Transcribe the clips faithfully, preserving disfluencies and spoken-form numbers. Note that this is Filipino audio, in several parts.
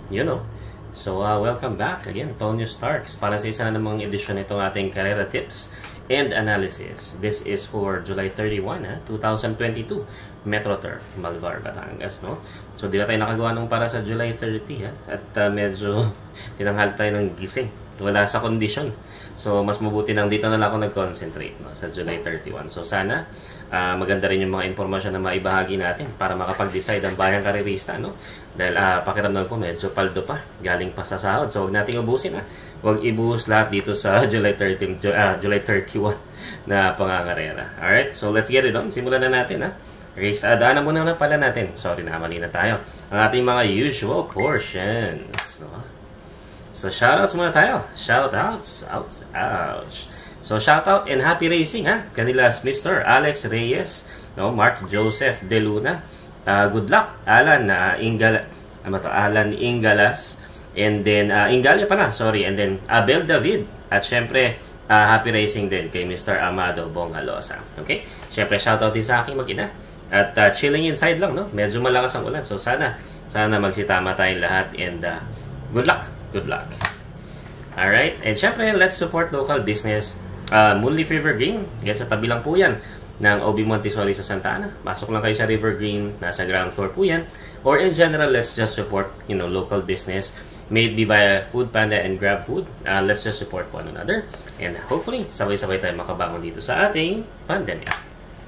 you know. So, uh, welcome back again, Tonyo Starks, para sa isa na namang edisyon itong ating Carrera Tips and Analysis. This is for July thirty-first, ha, twenty twenty-two, Metro Turf, Malvar, Batangas, no? So, di na tayo nakagawa nung para sa July thirtieth, ha? At uh, medyo tinanghal tayo ng gising. Wala sa kondisyon. So, mas mabuti nang dito na lang ako nag-concentrate, no, sa July thirty-first. So, sana uh, maganda rin yung mga impormasyon na maibahagi natin para makapag-decide ang bayang karerista, no? Dahil uh, pakiramdam ko medyo paldo pa, galing pa sa sahod. So, huwag nating ubusin, ha? Huwag ibuhos lahat dito sa July thirtieth, uh, July thirty-first na pangangarera. Alright? So, let's get it on. Simulan na natin, ha? Race, uh, daanan muna na pala natin. Sorry na, mali na tayo. Ang ating mga usual portions, no? So, shoutouts muna tayo. Shoutouts. Ouch, ouch. So, shoutout and happy racing, ha? Kanila Mister Alex Reyes, no? Mark Joseph De Luna. Uh, good luck, Alan uh, Ingala, ano to? Alan Ingalas. And then, uh, Ingalia pa na, sorry. And then, Abel David. At syempre, uh, happy racing din kay Mister Amado Bongalosa. Okay? Syempre, shoutout din sa aking mag-ina. At uh, chilling inside lang, no? Medyo malakas ang ulan. So, sana, sana magsitama tayong lahat. And uh, good luck. Good luck. Alright. And syempre, let's support local business. Uh, Moonleaf River Green. Yan sa tabi lang po yan ng O B Montessori sa Santa Ana. Pasok lang kayo sa River Green. Nasa ground floor po yan. Or in general, let's just support, you know, local business. May it be via Food Panda and Grab Food. Uh, let's just support one another. And hopefully, sabay-sabay tayo makabangon dito sa ating pandemya.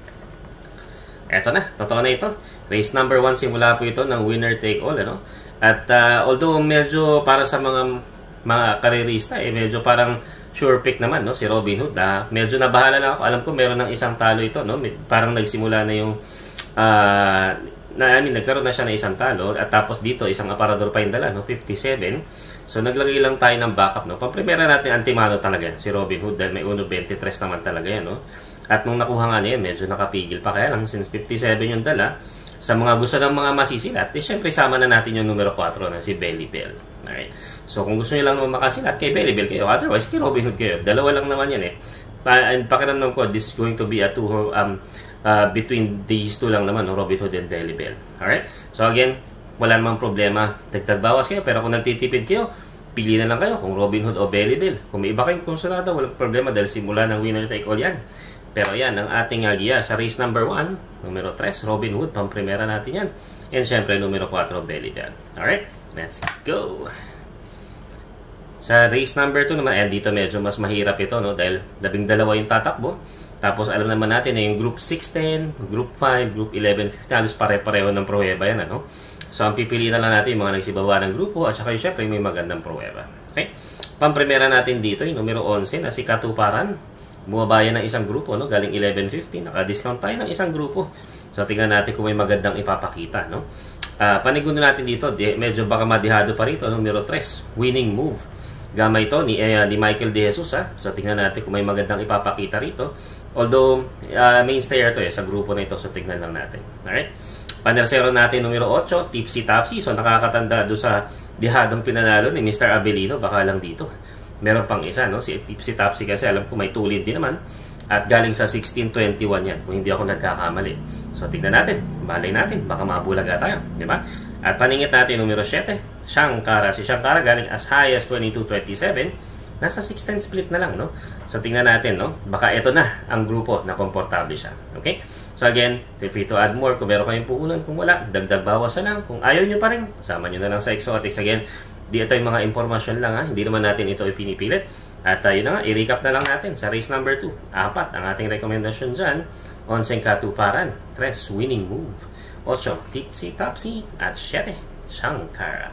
Eto na. Totoo na ito. Race number one. Simula po ito ng winner take all. Ano? At uh, although medyo para sa mga mga karerista, eh, medyo parang sure pick naman, no, si Robin Hood. Ah, medyo nabahala lang ako. Alam ko meron ng isang talo ito, no? Parang nagsimula na yung uh, na, I mean, nagkaroon na siya ng isang talo at tapos dito isang aparador pa yung dala, no? fifty-seven. So naglagay lang tayo ng backup, no? Pang-primera natin antimano talaga si Robin Hood dahil may one twenty-three naman talaga yan, no? At nung nakuha nga niya, medyo nakapigil pa, kaya lang since fifty-seven yung dala. Sa mga gusto ng mga masisilat, eh, syempre sama na natin yung numero four na si Belly Bell. Alright? So, kung gusto nyo lang naman makasilat, kay Belly Bell kayo. Otherwise, kay Robin Hood kayo. Dalawa lang naman yan eh. Pa and pakiramdam ko, this is going to be a two, um, uh, between these two lang naman, no? Robin Hood and Belly Bell. Alright? So, again, wala namang problema. Dagdag bawas kayo. Pero kung nagtitipid kayo, pili na lang kayo kung Robin Hood o Belly Bell. Kung may iba kayong konsulado, walang problema dahil simula ng winner take all yan. Pero yan, ang ating uh, giya sa race number one, numero three, Robin Hood, pang-primera natin yan. And syempre, numero four, Belly Bell. Alright, let's go! Sa race number two naman, ayan, dito medyo mas mahirap ito, no? Dahil labing dalawa yung tatakbo. Tapos alam naman natin na yung Group six ten, Group five, Group eleven fifty, halos pare-pareho ng pruweba yan, ano? So, ang pipiliin na lang natin yung mga nagsibaba ng grupo at saka yung syempre may magandang pruweba. Okay? Pang-primera natin dito, yung numero eleven na si Katuparan. Bumabayan ng isang grupo, no? Galing eleven fifty, naka-discount tayo ng isang grupo. So, tingnan natin kung may magandang ipapakita, no? Uh, panigundo natin dito, di, medyo baka madihado pa rito, numero three, Winning Move. Gamay ito ni, eh, ni Michael De Jesus, ha? So, tingnan natin kung may magandang ipapakita rito. Although, uh, mainstayer to eh, sa grupo na ito, so tingnan lang natin. Alright? Panersero natin, numero eight, Tipsy Topsy. So, nakakatanda doon sa dihadong pinanalo ni Mister Abelino, baka lang dito. Meron pang isa, no? Si Tipsy Topsy kasi alam ko may tulid din naman. At galing sa sixteen twenty-one yan, kung hindi ako nagkakamali. So, tignan natin. Malay natin. Baka mabulaga tayo. Di ba? At paningit natin, numero seven, Shankara. Si Shankara galing as high as twenty-two twenty-seven. Nasa six ten split na lang, no? So, tingnan natin, no? Baka ito na ang grupo na komportable siya. Okay? So, again, feel free to add more. Kung meron kayong puhunan, kung wala, dagdag bawas na lang. Kung ayaw nyo pa rin, kasama nyo na lang sa Exotics. Again, di ito yung mga impormasyon lang, ha? Hindi naman natin ito ipinipilit. At uh, yun na nga, i-recap na lang natin sa race number two. Apat ang ating rekomendasyon dyan. Onseng Katuparan, tres, Winning Move, eight, Tipsy Topsy, at seven, Shankara.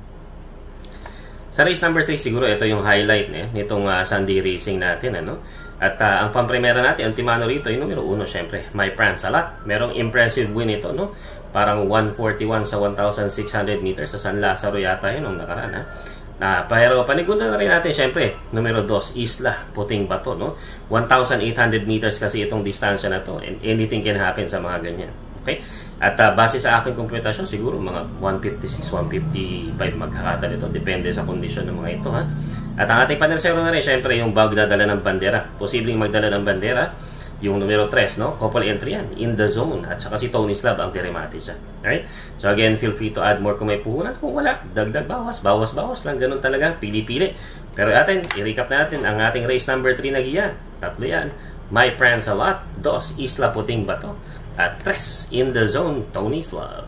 Sa race number three, siguro ito yung highlight eh, nitong uh, Sunday racing natin. Ano? At uh, ang pamprimera natin, ang timano rito, yung numero uno, syempre, My France Salat. Merong impressive win ito, no? Parang one forty-one sa one thousand six hundred meters sa San Lazaro yata yun nung nakaraan, ha? Uh, pero panigundo na rin natin, syempre, numero two, Isla, Puting Bato, no? one thousand eight hundred meters kasi itong distansya na to, and anything can happen sa mga ganyan. Okay? At uh, base sa aking komputasyon, siguro mga one fifty-six, one fifty-five magkakata nito. Depende sa kondisyon ng mga ito, ha? At ang ating panersero na rin, syempre, yung bag dadala ng bandera. Posibleng magdala ng bandera. yung numero three, no? Couple entry yan, In the Zone, at saka si Tony Slab ang diremate siya. Alright? So again, feel free to add more kung may puhunan. Kung wala, dagdag bawas, bawas, bawas lang. Ganun talaga, pili-pili. Pero atin, i-recap natin ang ating race number three na giya. Tatlo yan. My Friends a Lot, Dos, Isla Puting Bato, at tres, In the Zone, Tony Slab.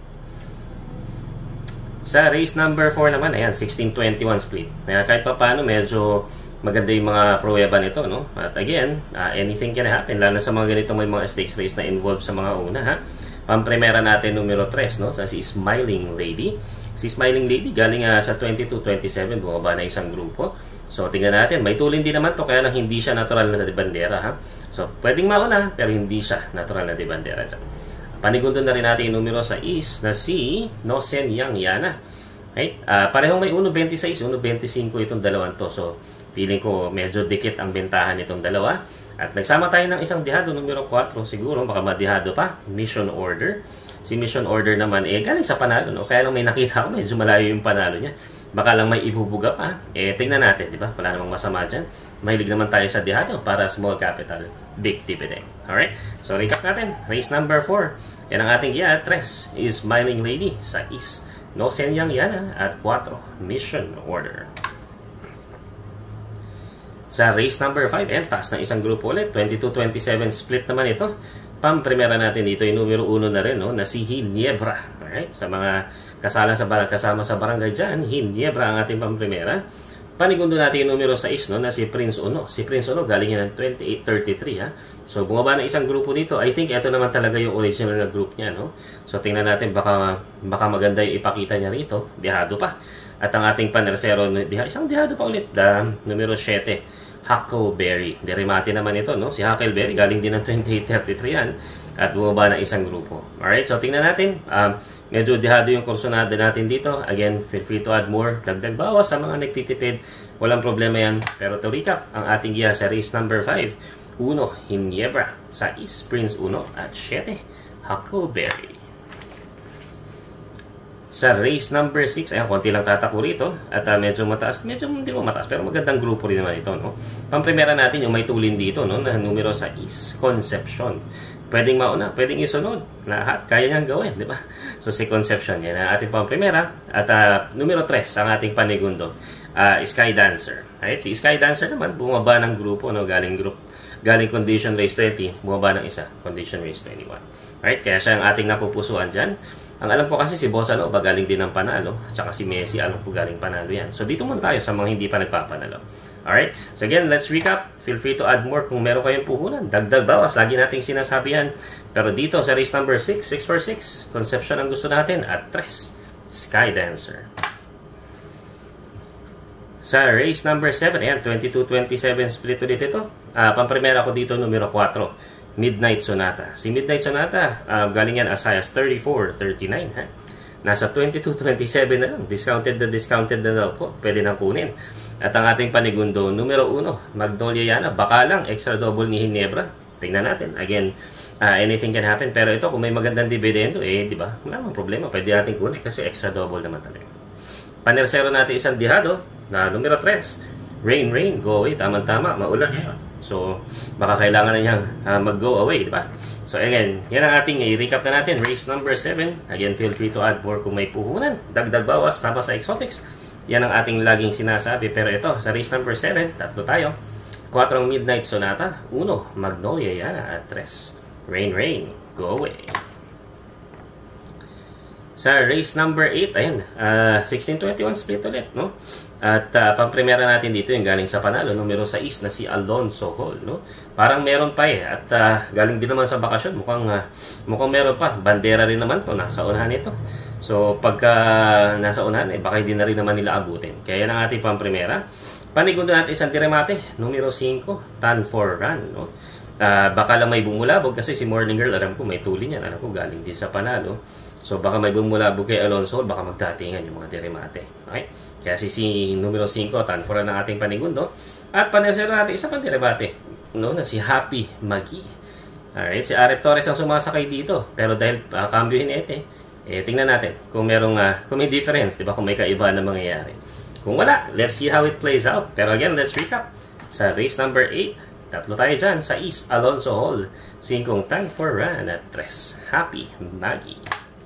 Sa race number four naman, ayan, sixteen twenty-one split. Kaya kahit pa paano, medyo maganda yung mga pruweba nito, no? At again, uh, anything can happen, lalo sa mga ganitong may mga stakes race na involved sa mga una, ha? Pamprimera natin numero three, no? Sa si Smiling Lady. Si Smiling Lady, galing uh, sa twenty-two twenty-seven, bumaba na isang grupo. So, tingnan natin. May tulin din naman to, kaya lang hindi siya natural na bandera, ha? So, pwedeng mauna, pero hindi siya natural na bandera. Panigundo na rin natin yung numero sa is na si Nosen Yang Yana. Right? Uh, parehong may one twenty-six, one twenty-five itong dalawang to. So, feeling ko medyo dikit ang bentahan nitong dalawa. At nagsama tayo ng isang dihado, numero four, siguro, baka madihado pa, Mission Order. Si Mission Order naman, eh, galing sa panalo, no? Kaya lang may nakita ko, medyo malayo yung panalo niya. Baka lang may ibubuga pa. Eh, tingnan natin, di ba? Wala namang masama dyan. Mahilig naman tayo sa dihado para small capital, big dividend. Alright? So, recap natin. Race number four. Yan ang ating giya. Tres is Smiling Lady. Sa is No Senyang Yana. At four, Mission Order. Sa race number five, and taas ng isang grupo ulit, twenty-two twenty-seven split naman ito. Pam-primera natin dito, yung numero one na rin, no, na si Ginebra. Alright? Sa mga kasala sa kasama sa barangay dyan, Ginebra ang ating pam-primera. Panigundo natin yung numero six, no, na si Prince Uno. Si Prince Uno, galing yan ng twenty-eight thirty-three, ha. So, bumaba na isang grupo dito. I think ito naman talaga yung original na group niya, no. So, tingnan natin, baka, baka maganda yung ipakita niya rito. Dihado pa. At ang ating panersero, isang dihado pa ulit, da, numero seven, Huckleberry. Deremate naman ito, no? Si Huckleberry, galing din ng twenty-eight thirty-three yan. At bumaba na isang grupo. Alright, so tingnan natin. Um, medyo dihado yung kursonada natin dito. Again, feel free to add more. Dagdag bawas sa mga nagtitipid. Walang problema yan. Pero to recap, ang ating giya sa race number five, Uno, Ginebra. Sa is Prince Uno. At seven, Huckleberry. Sa race number six, ayan, konti lang tatako rito. At uh, medyo mataas, medyo hindi mo mataas, pero magandang grupo rin naman ito, no? Pamprimera natin yung may tulin dito, no? Na numero sa is Concepcion. Pwedeng mauna, pwedeng isunod. Lahat, kaya niyang gawin, di ba? So, si Concepcion, yan ang ating pamprimera. At uh, numero three, ang ating panigundo, uh, Sky Dancer. Right? Si Sky Dancer naman, bumaba ng grupo, no? Galing group, galing Condition Race twenty, bumaba ng isa, Condition Race twenty-one. Right? Kaya siya ang ating napupusuan dyan. Ang alam ko kasi si Boss ano, ba galing din ng panalo. At saka si Messi, alam ko galing panalo yan. So, dito muna tayo sa mga hindi pa nagpapanalo. Alright? So, again, let's recap. Feel free to add more kung meron kayong puhunan. Dagdag bawas. Lagi nating sinasabi yan. Pero dito sa race number six, six for six, Concepcion ang gusto natin. At tres, Sky Dancer. Sa race number seven, ayan, twenty-two twenty-seven split ulit ito. Uh, pamprimera ko dito, numero four, Midnight Sonata. Si Midnight Sonata, uh, galing yan as high as thirty-four thirty-nine. Ha? Nasa twenty-two twenty-seven na lang. Discounted na discounted na daw po. Pwede nang kunin. At ang ating panigundo, numero one, Magnolia Yana. Baka lang, extra double ni Ginebra. Tingnan natin. Again, uh, anything can happen. Pero ito, kung may magandang dividendo, eh, di ba? Wala namang problema. Pwede natin kunin kasi extra double naman talaga. Panersero natin isang dihado na numero three. Rain, rain, go away. Tama-tama, maulan yan. So, baka kailangan na niyang uh, mag-go away, di ba? So, again, yan ang ating i-recap na natin. Race number seven. Again, feel free to add more kung may puhunan. Dagdag bawas, sama sa exotics. Yan ang ating laging sinasabi. Pero ito, sa race number seven, tatlo tayo. four Midnight Sonata. one Magnolia Yana. At three Rain, rain, go away. Sa race number eight, ayan, uh, sixteen twenty-one split ulit, no? At uh, pang-primera natin dito yung galing sa panalo, numero six na si Alonso Hall, no? Parang meron pa eh, at uh, galing din naman sa bakasyon, mukhang, uh, mukhang meron pa. Bandera rin naman to, nasa unahan ito. So, pagka nasa unahan, eh, baka hindi na rin naman nila abutin. Kaya yan ang ating pang-primera. Panigundo natin isang diremate, numero five, Tan for Run, no? Uh, baka lang may bumulabog kasi si Morning Girl, alam ko may tulin yan, alam ko galing din sa panalo. So, baka may bumulabog kay Alonso, baka magdatingan yung mga diremate. Okay? Kaya si, si numero five, Tan for Run ang ating panigundo. At panersero natin, isa pang diremate, no? Na si Happy Magi. Alright, si Arep Torres ang sumasakay dito. Pero dahil uh, cambio hinete, eh, tingnan natin kung merong, uh, kung may difference, di ba? Kung may kaiba na mangyayari. Kung wala, let's see how it plays out. Pero again, let's recap. Sa race number eight, Tatlo tayo dyan sa East Alonso Hall. Singkong Time for Run at Tres. Happy Maggie.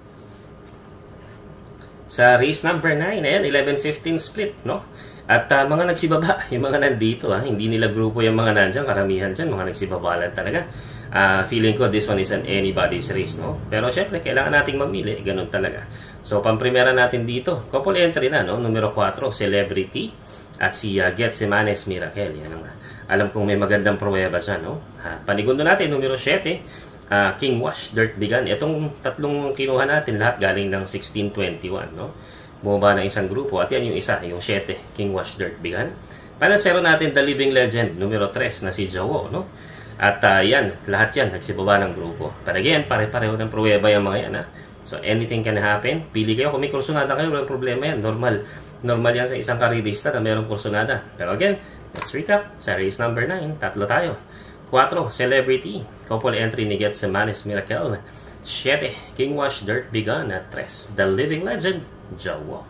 Sa race number nine, ayan, eleven fifteen split, no? At uh, mga nagsibaba, yung mga nandito, ha? Hindi nila grupo yung mga nandyan, karamihan dyan, mga nagsibaba lang talaga. Uh, feeling ko this one is an anybody's race, no? Pero syempre, kailangan nating mamili, ganun talaga. So, pamprimera natin dito, couple entry na, no? Numero four, Celebrity, at si uh, Getsemanes Miracle. Yan ang, alam kong may magandang pruweba dyan, no? Ha, panigundo natin, numero seven, uh, King Wash, Dirt Bigan. Itong tatlong kinuha natin, lahat galing ng sixteen twenty-one, no? Bumaba ng isang grupo. At yan yung isa, yung seven, King Wash, Dirt Bigan. Panasero natin, The Living Legend, numero three, na si Jowo, no? At uh, yan, lahat yan, nagsibaba ng grupo. But again, pare-pareho ng pruweba yung mga yan, ha? So, anything can happen. Pili kayo. Kung may kursunada kayo, walang problema yan. Normal. Normal yan sa isang karirista na mayroong kursunada. Pero again, let's recap. Sa race number nine, tatlo tayo. four, Celebrity. Couple entry ni Getsemanes Miracle. seven, King Wash, Dirt Bigan. At three, The Living Legend, Jowo.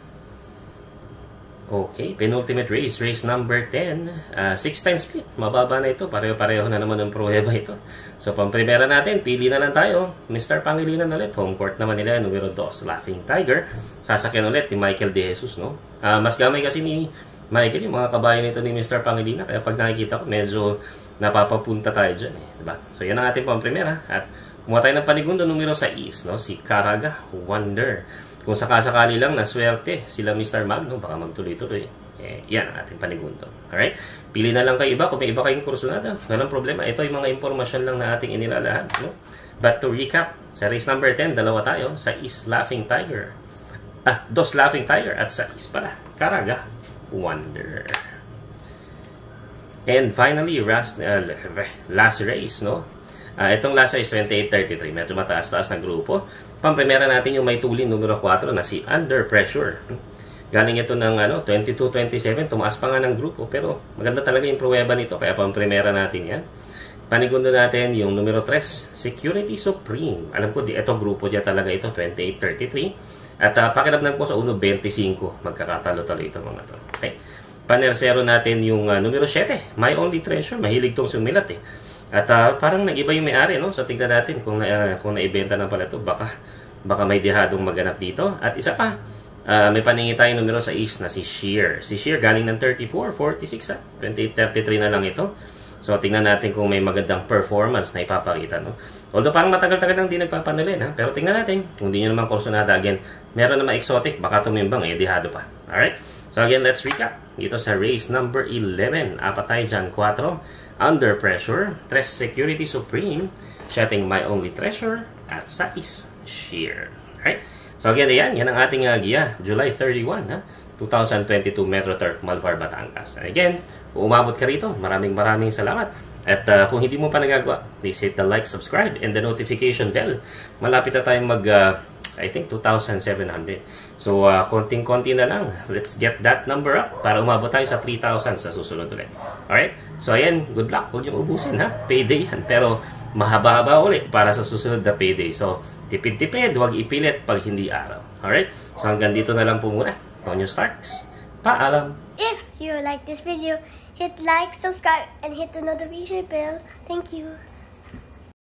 Okay, penultimate race, race number ten, uh, six times split. Mababa na ito, pareho-pareho na naman ang pruweba ito. So, pamprimera natin, pili na lang tayo. Mister Pangilinan ulit, home court naman nila, numero two, Laughing Tiger. Sasakyan ulit ni Michael De Jesus, no? Uh, mas gamay kasi ni Michael, yung mga kabayan nito ni Mister Pangilinan. Kaya pag nakikita ko, medyo napapapunta tayo dyan, eh. Diba? So, yan ang ating pamprimera. At kumuha tayo ng panigundo, numero six, no? Si Caraga Wonder. Kung sakasakali lang na swerte sila Mister Magno, baka magtuloy-tuloy. Eh, yan ang ating panigundo. Alright? Pili na lang kayo iba. Kung may iba kayong kursunada, walang problema. Ito yung mga impormasyon lang na ating inilalahad. No? But to recap, sa race number ten, dalawa tayo. Sa East Laughing Tiger. Ah, dos Laughing Tiger. At sa East pala, Caraga Wonder. And finally, last, uh, last race, no? Uh, itong last is twenty-eight thirty-three. Medyo mataas-taas na grupo. Pamprimera natin yung may tulin numero four na si Under Pressure. Galing ito ng ano, twenty-two twenty-seven. Tumaas pa nga ng grupo. Pero maganda talaga yung pruweba nito. Kaya pamprimera natin yan. Panigundo natin yung numero three, Security Supreme. Alam ko, di, ito grupo niya talaga ito, twenty-eight thirty-three. At uh, pakirabnan ko sa one twenty-five. Magkakatalo-talo ito mga to. Okay. Panersero natin yung uh, numero seven, My Only Treasure. Mahilig tong sumilat eh. At uh, parang nag-iba yung may-ari, no? So tingnan natin kung, na, uh, kung naibenta na pala ito. Baka, baka may dihadong maganap dito. At isa pa, uh, may paningi tayong numero sa East na si Sheer. Si Sheer galing ng thirty-four forty-six, ha? twenty-eight thirty-three na lang ito. So tingnan natin kung may magandang performance na ipapakita, no? Although parang matagal-tagal lang din nagpapanulin, ha? Pero tingnan natin. Kung di nyo naman kursunada, again, meron naman exotic, baka tumimbang, eh, dihado pa. Alright? So again, let's recap. Dito sa race number eleven, apat tayo dyan, four, Under Pressure, three, Security Supreme, setting My Only Treasure, at six, Sheer. Alright? So again, ayan, yan ang ating uh, giya, July thirty-first, ha? twenty twenty-two Metro Turf, Malvar, Batangas. And again, kung umabot ka rito, maraming maraming salamat. At uh, kung hindi mo pa nagagawa, please hit the like, subscribe, and the notification bell. Malapit na tayong mag, uh, I think, two thousand seven hundred. So, uh, konting-konti na lang. Let's get that number up para umabot tayo sa three thousand sa susunod ulit. Alright? So, ayan, good luck. Huwag yung ubusin, ha? Payday yan. Pero, mahaba-haba ulit para sa susunod na payday. So, tipid-tipid. Huwag ipilit pag hindi araw. Alright? So, hanggang dito na lang po muna. Tonyo Starks. Paalam! If you like this video, hit like, subscribe, and hit the notification bell. Thank you.